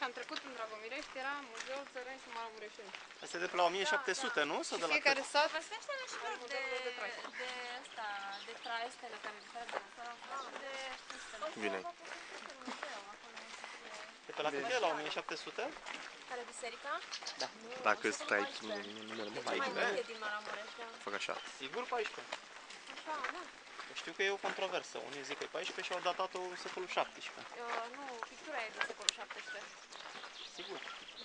Și am trecut în Dragomirești, era Muzeul Țărăni și Maramureșeni. Asta e de pe la 1700, da, nu? Sau și de la fiecare sat vă spune ăștia și lor de traistele care diferă de Bine. E pe la cât e? La 1700? Care biserica? Da. Dacă stai numele mă Mai aici, multe din Maramureș, da. fac așa. Sigur 14. Așa, da. Știu că e o controversă. Unii zic că e 14 și au datat-o în secolul 17. Nu, pictura e din secolul 17. Sigur.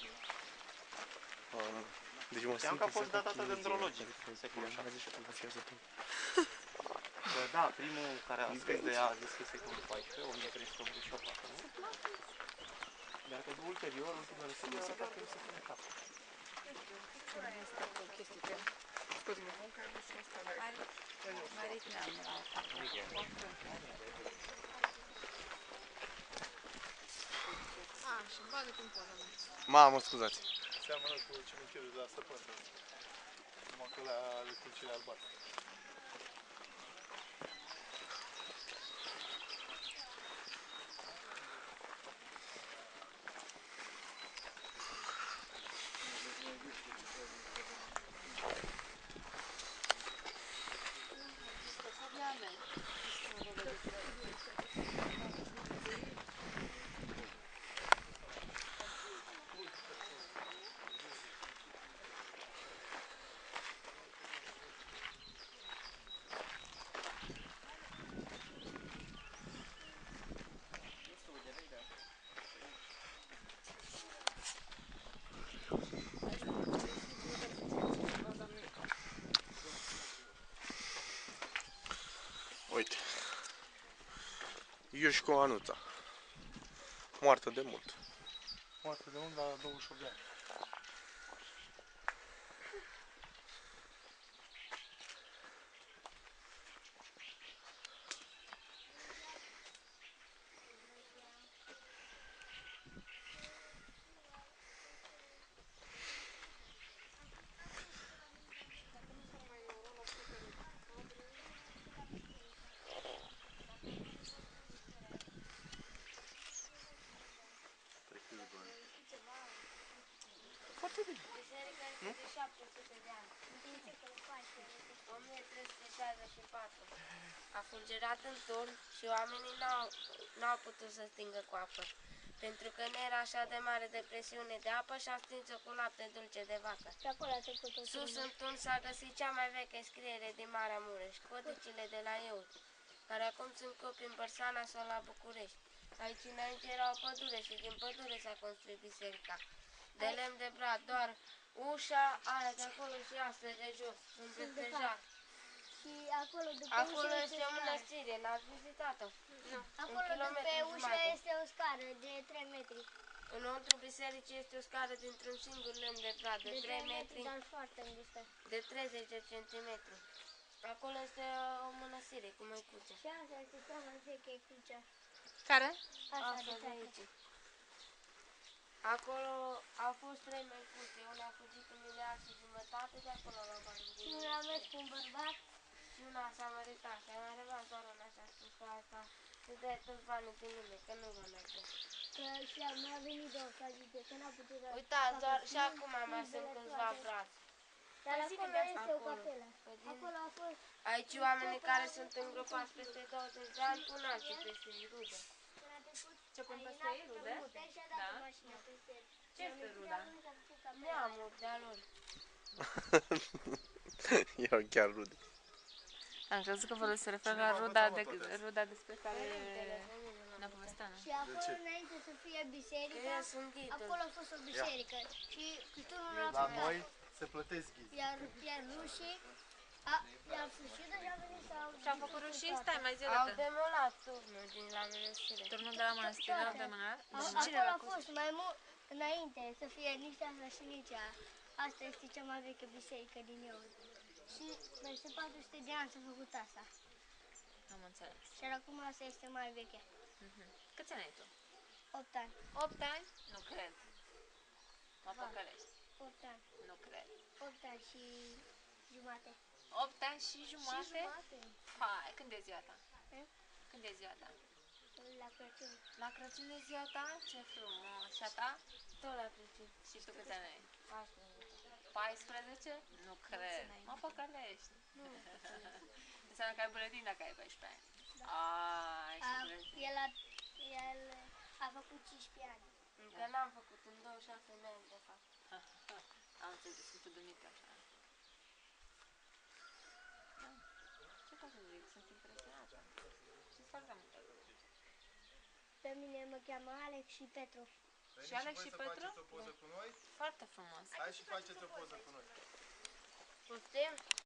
Deci mă Știam simt că a fost datată dendrologic în secolul 17. Că da, primul care a scris de ea a zis că e secolul 14, 1388, nu? Dar că ulterior, ultimele studii, a arătat că e secolul 7. Scuze-mă. Și bagă în poză. Mamă, scuzați. Seamănă cu cimitirul de la Săpân. Numai că ăla are culcile albastre. Uite. Iușco Anuța. Moartă de mult. Moartă de mult la 28 de ani. Foarte bine. Biserica este de 700 de ani. Din secolul 1364. A fulgerat în turn și oamenii n-au putut să stingă cu apă. Pentru că nu era așa de mare de presiune de apă și a stins-o cu lapte dulce de vacă. Sus în turn s-a găsit cea mai veche scriere din Maramureș, codicile de la Eut, care acum sunt copii în Bărsana sau la București. Aici înainte era o pădure și din pădure s-a construit biserica. De lemn de brad, doar ușa aia de acolo și asta de jos, sunt protejat. Și acolo după Acolo ușă este o mănăstire, n-ați vizitat-o? Nu. Acolo după ușă este o scară de 3 metri. Înăuntru bisericii este o scară dintr-un singur lemn de brad de 3 metri, dar foarte îngustă. de 30 de centimetri. Acolo este o mănăstire cu măicuțe. Și asta este cea mai veche crucea. Care? Asta de aici. Acolo au fost 3 măicuțe, una a fugit în 1 an și jumătate, de acolo la bani. Și una a mers cu un bărbat. Și una s-a măritat și a mai rămas doar una și a spus că asta să dai toți banii din lume, că nu va merge. Că și a mai venit două și a zis că n-a putut să Uitați, doar și acum mai sunt câțiva frați. Dar acolo este o capelă. Acolo a fost... Aici oamenii care sunt îngropați peste 20 de ani pun alții peste ei, rude. Ce pun peste ei, rude? Da? Ce este ruda? Neamuri de-a lor. Erau chiar rude. Am crezut că vă se referă la ruda despre care ne-a povestit. Și acolo înainte să fie biserica, acolo a fost o biserică. Și turnul a La plecat. noi se plătesc ghizi. Iar rușii, i-au fugit și a venit sau... Și-au făcut rușii? Stai, mai zi o Au dată. demolat turnul din la mănăstire. Turnul de la mănăstire l-au demolat? Cine Acolo l-a a fost mai mult înainte să fie nici asta și nici aia. Asta este cea mai veche biserică din Eut. Și peste 400 de ani s-a făcut asta. Am înțeles. Și acum asta este mai veche. Câți ani ai tu? 8 ani. 8 ani? Nu cred. Mă păcălești. 8 ani. Nu cred. 8 ani și jumate. 8 ani și jumate? Hai, când e ziua ta? Când e ziua ta? La Crăciun. La Crăciun e ziua ta? Ce frumos! Și a ta? Tot la Crăciun. Și tu câți ani ai? 14. 14? Nu cred. Mă păcălești. Nu, Înseamnă că ai buletin dacă ai 14 ani. Ai și buletin. El a făcut 15 ani. încă n-am făcut, în 26 mai ani de fapt. Am înțeles, Sfântul Dumitru așa. Da. Ce pot să zic? Sunt impresionată. Și foarte multe lucruri. Pe mine mă cheamă Alex și Petru. Și Alex și să Petru? faceți o poză cu noi? Foarte frumos. Hai și faceți o poză cu noi. Putem?